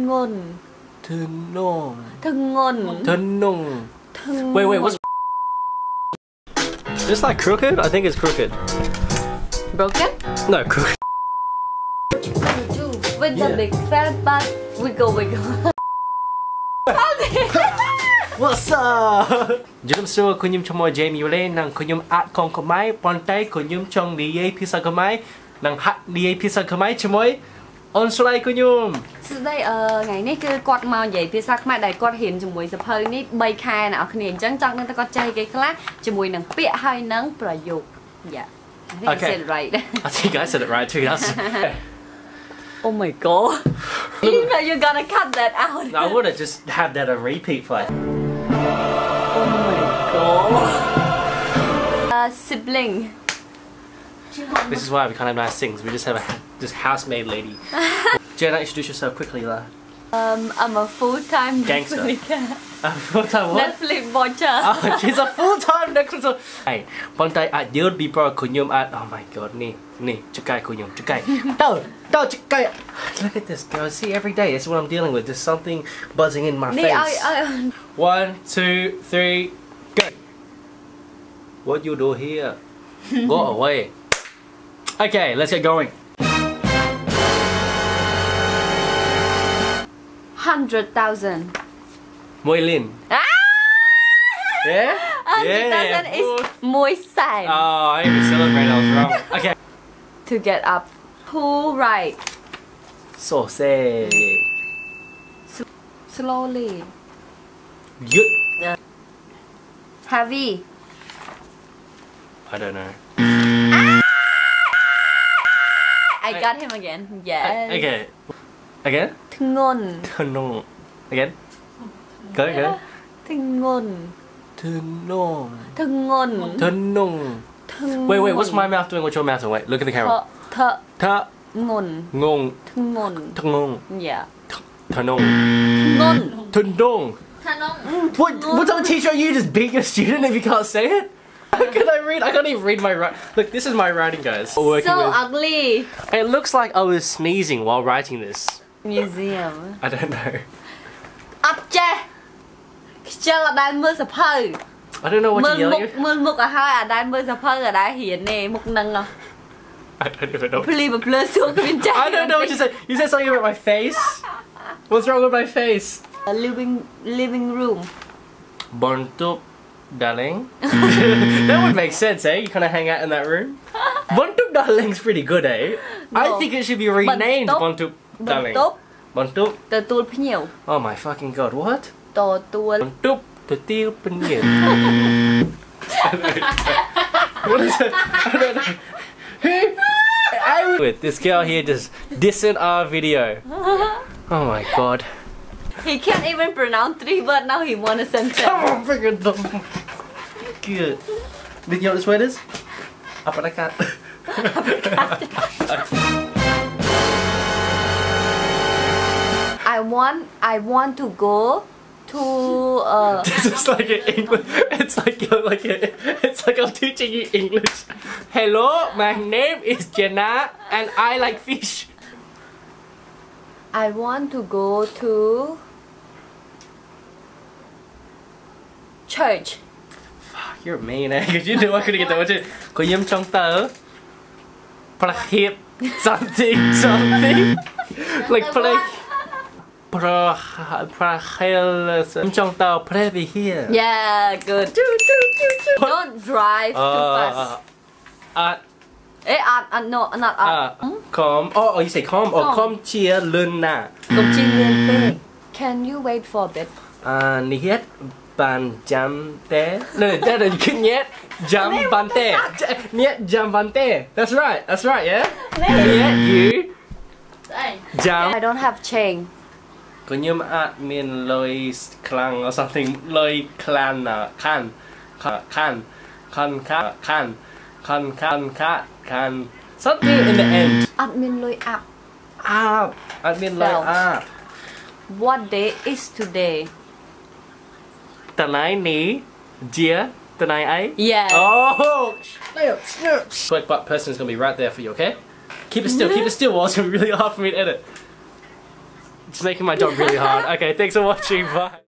Thungon. Thunong. Thungon. Thunong. Wait, what's this like crooked? I think it's crooked. Broken? No, crooked. With the big fat butt, wiggle. What's up? Chúng tôi có nhung trong môi Jamie Yule nàng có nhung ạt con của máy, bọn tay có nhung trong đi pizza của máy, nàng hát đi pizza của máy cho môi. On slide của nhung. ស្ដីថ្ងៃនេះគឺគាត់មកនិយាយភាសាខ្មែរដែលគាត់រៀនជាមួយសភៅនេះ3ខែអ្នកនរគ្នាអញ្ចឹងចង់នឹងតែគាត់ចេះគេខ្លះជាមួយនឹងពាក្យហើយនឹងប្រយោគ Yeah. I think I said it right. I think I said it right too. That's Oh my god. You know you're gonna cut that out. I would have just had that on repeat for like. Oh my god. Sibling. This is why we can't have nice things. We just have this housemaid lady. Jenna, introduce yourself quickly, lah. I'm a full-time gangster. A full-time what? Netflix watcher. Oh, she's a full-time Netflix. Hey, one day I did be pro kunyum at. Oh my god, nee, chukai kunyum, chukai. No, chukai. Look at this, girl. See, every day, that's what I'm dealing with. There's something buzzing in my face. 1, 2, 3, go. What you do here? Go away. Okay, let's get going. 100,000. Moilin. Ah! Yeah? 100,000 is 100,000. Oh, I even celebrate. I was wrong. Okay. To get up. Who right? So say. Slowly. Good. Heavy. I don't know. I got him again. Yes. Okay. Again? Thungon. Thunong. Again? Go. Thungon. Thunong. Thungon. Thunong. Wait, what's my mouth doing? What's your mouth doing? Wait, look at the camera. Ta. Ngon. Ngong. Thungon. Thungong. Yeah. Thunong. Ngon. Thundong. What type of teacher are you? Just being a student if you can't say it? How can I read? I can't even read my writing. Look, this is my writing, guys. So ugly. It looks like I was sneezing while writing this. Museum. I don't know. អត់ចេះខ្ជិលអត់ដែលមើលសភៅ I don't know what you're yelling at. មើលមុខឲ្យហើយអត់ដែលមើលសភៅអត់ដែលរៀនទេមុខនឹង I don't even know. ភ្លីបភ្លើសួរគ្មានចេះ I don't know what you said. You said something about my face. What's wrong with my face? living room. Bontup, darling. That would make sense, eh? You kind of hang out in that room. Bontup darling's pretty good, eh? No. I think it should be renamed Bontup darling. Bontup. ទទួលភ្ញៀវ Oh my fucking god! What? ទទួល Bontup tetil penil. What is it? I don't know. With this girl here just dissing our video. Oh my god. He can't even pronounce 3 words now he want a sentence. Come on, freaking dumb. Good. Did you know what this word is? Uppercut. I want to go to This is like an English. It's like I'm teaching you English. Hello, my name is Jenna, and I like fish. I want to go to church. Fuck, you're mean, eh? Because you knew I couldn't get that one. Có nhâm trong tờ. Plahip something. Like play. Trong tàu play here. Yeah, good. Don't drive too fast. No, not Com. Oh, you say com. Or com chia lươn na. Công chi liên bê. Can you wait for a bit? Ni hết bàn jam te. No, that is nhét jam ban te. Nhét jam ban te. That's right, yeah? Nhét you. Jam. I don't have chain. Có nhâm admin lôi clang or something. Lôi clan can. Something in the end. Admin lôi up. Admin lôi up. What day is today? Tonight ni dear tonight I. Yeah. Oh. Quick butt person is gonna be right there for you. Okay. Keep it still. Or it's gonna be really hard for me to edit. It's making my job really hard. Okay, thanks for watching. Bye.